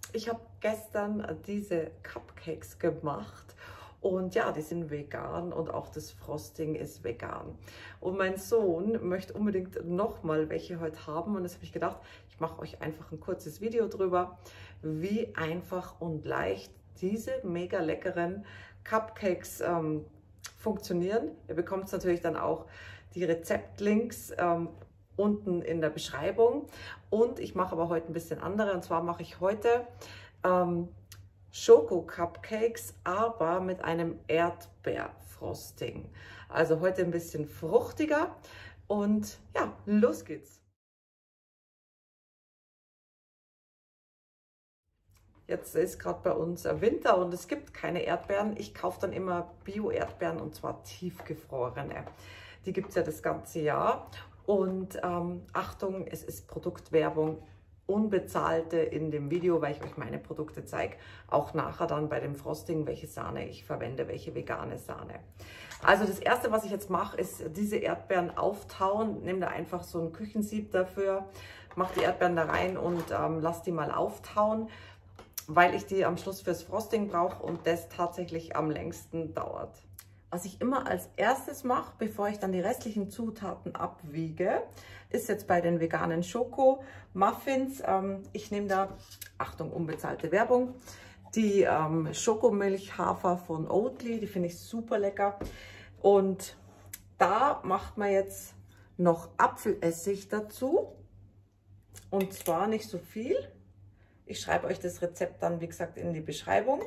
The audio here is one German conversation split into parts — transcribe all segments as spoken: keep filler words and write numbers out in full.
ich habe gestern diese Cupcakes gemacht und ja, die sind vegan und auch das Frosting ist vegan. Und mein Sohn möchte unbedingt nochmal welche heute haben und jetzt habe ich gedacht, ich mache euch einfach ein kurzes Video drüber, wie einfach und leicht diese mega leckeren Cupcakes ähm, funktionieren. Ihr bekommt natürlich dann auch die Rezeptlinks ähm, unten in der Beschreibung. Und ich mache aber heute ein bisschen andere. Und zwar mache ich heute ähm, Schoko-Cupcakes, aber mit einem Erdbeerfrosting. Also heute ein bisschen fruchtiger. Und ja, los geht's. Jetzt ist gerade bei uns Winter und es gibt keine Erdbeeren. Ich kaufe dann immer Bio-Erdbeeren und zwar tiefgefrorene. Die gibt es ja das ganze Jahr. Und ähm, Achtung, es ist Produktwerbung, unbezahlte in dem Video, weil ich euch meine Produkte zeige. Auch nachher dann bei dem Frosting, welche Sahne ich verwende, welche vegane Sahne. Also das Erste, was ich jetzt mache, ist diese Erdbeeren auftauen. Nehme da einfach so ein Küchensieb dafür, mache die Erdbeeren da rein und ähm, lasse die mal auftauen, weil ich die am Schluss fürs Frosting brauche und das tatsächlich am längsten dauert. Was ich immer als erstes mache, bevor ich dann die restlichen Zutaten abwiege, ist jetzt bei den veganen Schoko-Muffins. Ähm, ich nehme da, Achtung, unbezahlte Werbung, die ähm, Schokomilchhafer von Oatly, die finde ich super lecker. Und da macht man jetzt noch Apfelessig dazu. Und zwar nicht so viel. Ich schreibe euch das Rezept dann, wie gesagt, in die Beschreibung.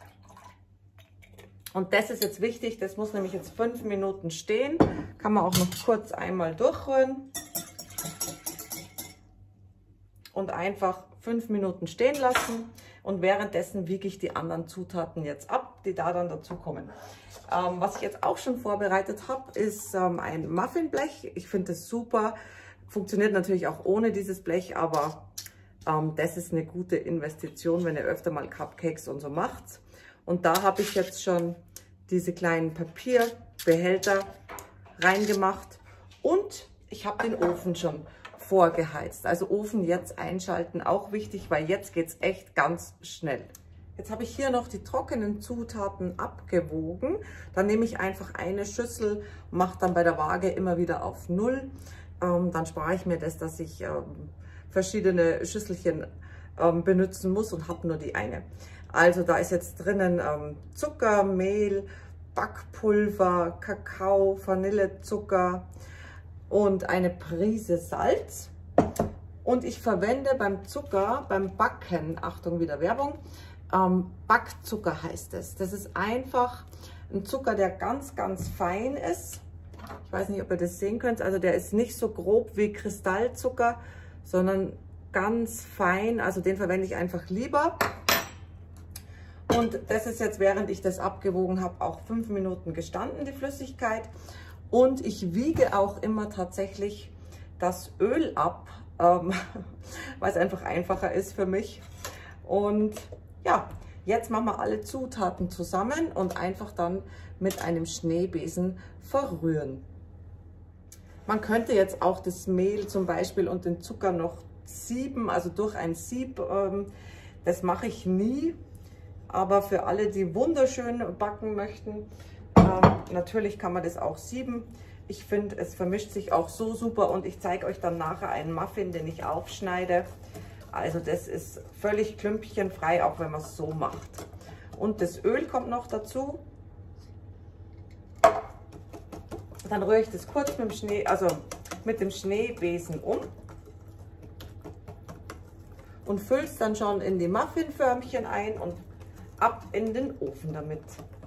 Und das ist jetzt wichtig, das muss nämlich jetzt fünf Minuten stehen. Kann man auch noch kurz einmal durchrühren. Und einfach fünf Minuten stehen lassen. Und währenddessen wiege ich die anderen Zutaten jetzt ab, die da dann dazu kommen. Ähm, was ich jetzt auch schon vorbereitet habe, ist ähm, ein Muffinblech. Ich finde das super. Funktioniert natürlich auch ohne dieses Blech, aber ähm, das ist eine gute Investition, wenn ihr öfter mal Cupcakes und so macht. Und da habe ich jetzt schon diese kleinen Papierbehälter reingemacht und ich habe den Ofen schon vorgeheizt. Also Ofen jetzt einschalten, auch wichtig, weil jetzt geht es echt ganz schnell. Jetzt habe ich hier noch die trockenen Zutaten abgewogen. Dann nehme ich einfach eine Schüssel, mache dann bei der Waage immer wieder auf null. Ähm, dann spare ich mir das, dass ich ähm, verschiedene Schüsselchen ähm, benutzen muss und habe nur die eine. Also da ist jetzt drinnen ähm, Zucker, Mehl, Backpulver, Kakao, Vanillezucker und eine Prise Salz. Und ich verwende beim Zucker, beim Backen, Achtung, wieder Werbung, ähm, Backzucker heißt es. Das ist einfach ein Zucker, der ganz, ganz fein ist. Ich weiß nicht, ob ihr das sehen könnt. Also der ist nicht so grob wie Kristallzucker, sondern ganz fein. Also den verwende ich einfach lieber. Und das ist jetzt, während ich das abgewogen habe, auch fünf Minuten gestanden, die Flüssigkeit. Und ich wiege auch immer tatsächlich das Öl ab, ähm, weil es einfach einfacher ist für mich. Und ja, jetzt machen wir alle Zutaten zusammen und einfach dann mit einem Schneebesen verrühren. Man könnte jetzt auch das Mehl zum Beispiel und den Zucker noch sieben, also durch ein Sieb. Ähm, das mache ich nie. Aber für alle, die wunderschön backen möchten, ähm, natürlich kann man das auch sieben. Ich finde, es vermischt sich auch so super und ich zeige euch dann nachher einen Muffin, den ich aufschneide. Also das ist völlig klümpchenfrei, auch wenn man es so macht. Und das Öl kommt noch dazu. Dann rühre ich das kurz mit dem Schnee, also mit dem Schneebesen um. Und fülle es dann schon in die Muffinförmchen ein und ab in den Ofen damit.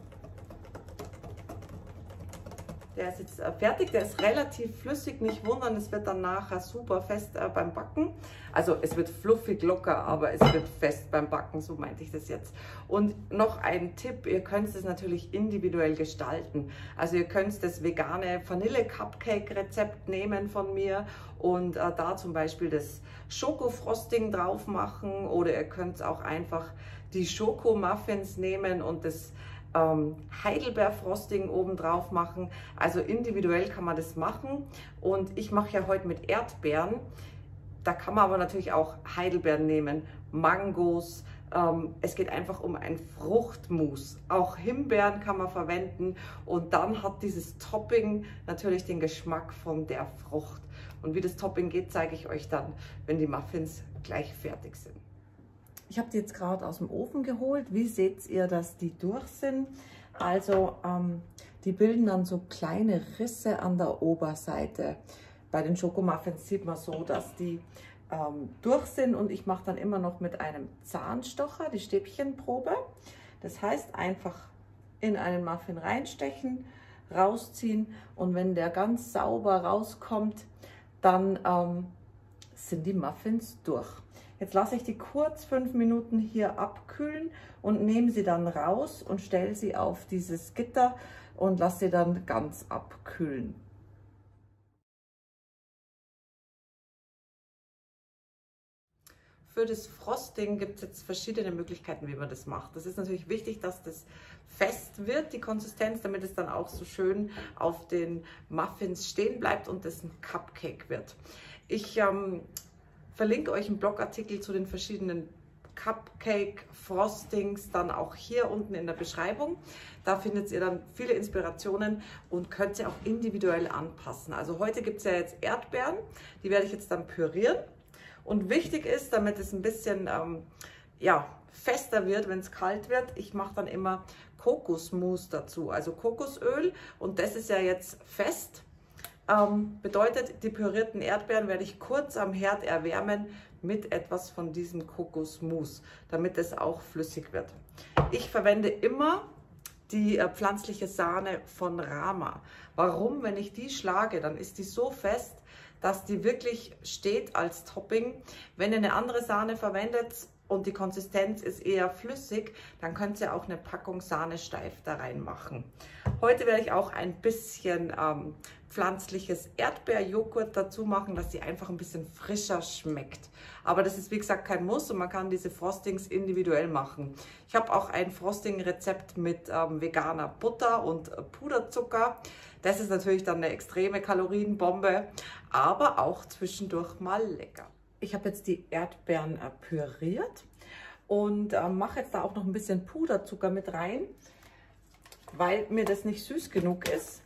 Der ist jetzt äh, fertig, der ist relativ flüssig, nicht wundern, es wird dann nachher super fest äh, beim Backen. Also es wird fluffig locker, aber es wird fest beim Backen, so meinte ich das jetzt. Und noch ein Tipp, ihr könnt es natürlich individuell gestalten. Also ihr könnt das vegane Vanille-Cupcake-Rezept nehmen von mir und äh, da zum Beispiel das Schokofrosting drauf machen oder ihr könnt auch einfach die Schokomuffins nehmen und das ähm, Heidelbeerfrosting oben drauf machen. Also individuell kann man das machen und ich mache ja heute mit Erdbeeren. da kann man aber natürlich auch Heidelbeeren nehmen, Mangos. Ähm, es geht einfach um ein Fruchtmus. Auch Himbeeren kann man verwenden und dann hat dieses Topping natürlich den Geschmack von der Frucht. Und wie das Topping geht, zeige ich euch dann, wenn die Muffins gleich fertig sind. Ich habe die jetzt gerade aus dem Ofen geholt. Wie seht ihr, dass die durch sind? Also ähm, die bilden dann so kleine Risse an der Oberseite. Bei den Schokomuffins sieht man so, dass die ähm, durch sind und ich mache dann immer noch mit einem Zahnstocher die Stäbchenprobe. Das heißt, einfach in einen Muffin reinstechen, rausziehen und wenn der ganz sauber rauskommt, dann ähm, sind die Muffins durch. Jetzt lasse ich die kurz fünf Minuten hier abkühlen und nehme sie dann raus und stelle sie auf dieses Gitter und lasse sie dann ganz abkühlen. Für das Frosting gibt es jetzt verschiedene Möglichkeiten, wie man das macht. Das ist natürlich wichtig, dass das fest wird, die Konsistenz, damit es dann auch so schön auf den Muffins stehen bleibt und das ein Cupcake wird. Ich ähm, verlinke euch einen Blogartikel zu den verschiedenen Cupcake-Frostings dann auch hier unten in der Beschreibung. Da findet ihr dann viele Inspirationen und könnt sie auch individuell anpassen. Also heute gibt es ja jetzt Erdbeeren, die werde ich jetzt dann pürieren. Und wichtig ist, damit es ein bisschen ähm, ja, fester wird, wenn es kalt wird, ich mache dann immer Kokosmus dazu, also Kokosöl. Und das ist ja jetzt fest. Ähm, bedeutet, die pürierten Erdbeeren werde ich kurz am Herd erwärmen mit etwas von diesem Kokosmus, damit es auch flüssig wird. Ich verwende immer die äh, pflanzliche Sahne von Rama. Warum? Wenn ich die schlage, dann ist die so fest, dass die wirklich steht als Topping. Wenn ihr eine andere Sahne verwendet und die Konsistenz ist eher flüssig, dann könnt ihr auch eine Packung Sahne steif da reinmachen. Heute werde ich auch ein bisschen ähm, pflanzliches Erdbeerjoghurt dazu machen, dass sie einfach ein bisschen frischer schmeckt. Aber das ist wie gesagt kein Muss und man kann diese Frostings individuell machen. Ich habe auch ein Frosting-Rezept mit ähm, veganer Butter und äh, Puderzucker. Das ist natürlich dann eine extreme Kalorienbombe, aber auch zwischendurch mal lecker. Ich habe jetzt die Erdbeeren äh, püriert und äh, mache jetzt da auch noch ein bisschen Puderzucker mit rein, weil mir das nicht süß genug ist.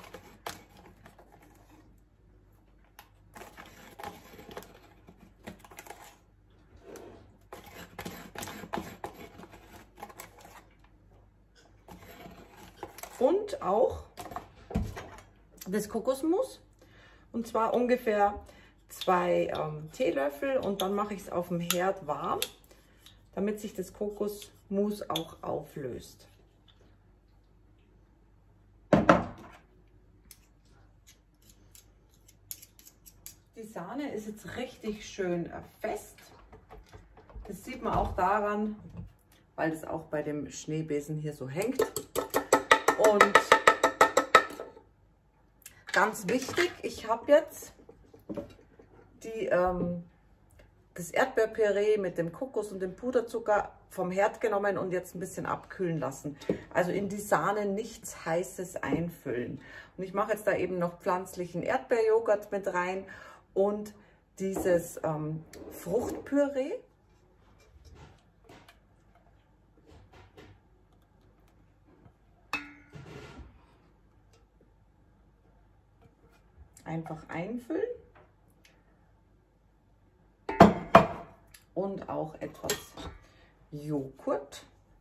Und auch das Kokosmus, und zwar ungefähr zwei ähm, Teelöffel, und dann mache ich es auf dem Herd warm, damit sich das Kokosmus auch auflöst. Die Sahne ist jetzt richtig schön fest. Das sieht man auch daran, weil das auch bei dem Schneebesen hier so hängt. Und ganz wichtig, ich habe jetzt die, ähm, das Erdbeerpüree mit dem Kokos und dem Puderzucker vom Herd genommen und jetzt ein bisschen abkühlen lassen. Also in die Sahne nichts Heißes einfüllen. Und ich mache jetzt da eben noch pflanzlichen Erdbeerjoghurt mit rein und dieses ähm, Fruchtpüree. Einfach einfüllen und auch etwas Joghurt.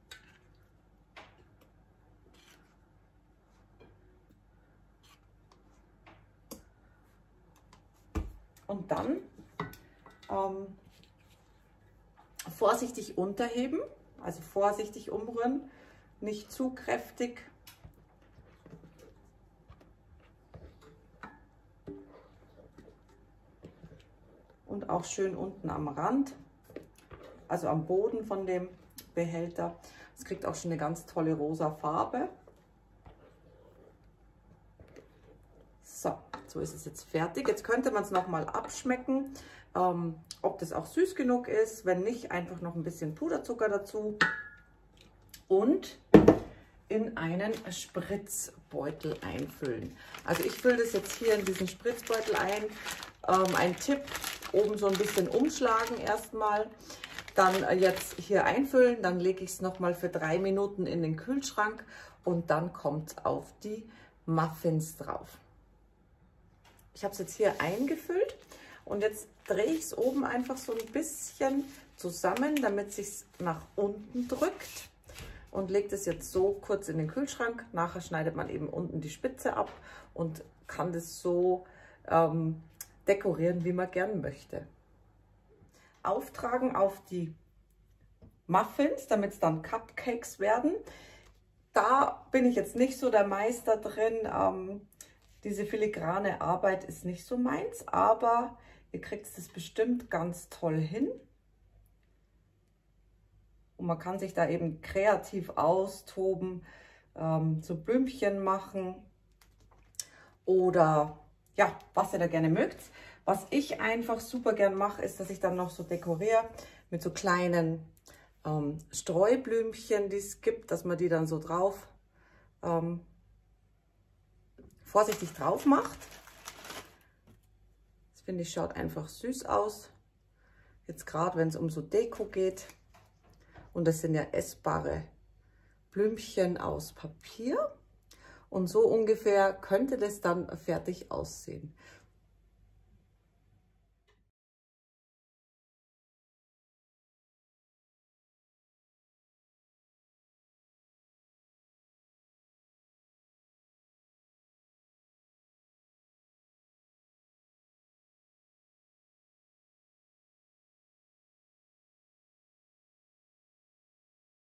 Und dann ähm, vorsichtig unterheben, also vorsichtig umrühren, nicht zu kräftig. Und auch schön unten am Rand, also am Boden von dem Behälter. Es kriegt auch schon eine ganz tolle rosa Farbe. So, so ist es jetzt fertig. Jetzt könnte man es nochmal abschmecken, ähm, ob das auch süß genug ist. Wenn nicht, einfach noch ein bisschen Puderzucker dazu. Und in einen Spritzbeutel einfüllen. Also ich fülle das jetzt hier in diesen Spritzbeutel ein. Ähm, ein Tipp, oben so ein bisschen umschlagen erstmal. Dann jetzt hier einfüllen, dann lege ich es nochmal für drei Minuten in den Kühlschrank und dann kommt es auf die Muffins drauf. Ich habe es jetzt hier eingefüllt und jetzt drehe ich es oben einfach so ein bisschen zusammen, damit es sich nach unten drückt und lege das jetzt so kurz in den Kühlschrank. Nachher schneidet man eben unten die Spitze ab und kann das so ähm, dekorieren, wie man gern möchte. Auftragen auf die Muffins, damit es dann Cupcakes werden. Da bin ich jetzt nicht so der Meister drin. Ähm, diese filigrane Arbeit ist nicht so meins, aber ihr kriegt es bestimmt ganz toll hin. Und man kann sich da eben kreativ austoben, ähm, so Blümchen machen oder ja, was ihr da gerne mögt. Was ich einfach super gern mache, ist, dass ich dann noch so dekoriere mit so kleinen ähm, Streublümchen, die es gibt, dass man die dann so drauf, ähm, vorsichtig drauf macht. Das finde ich, schaut einfach süß aus. Jetzt gerade, wenn es um so Deko geht. Und das sind ja essbare Blümchen aus Papier. Und so ungefähr könnte das dann fertig aussehen.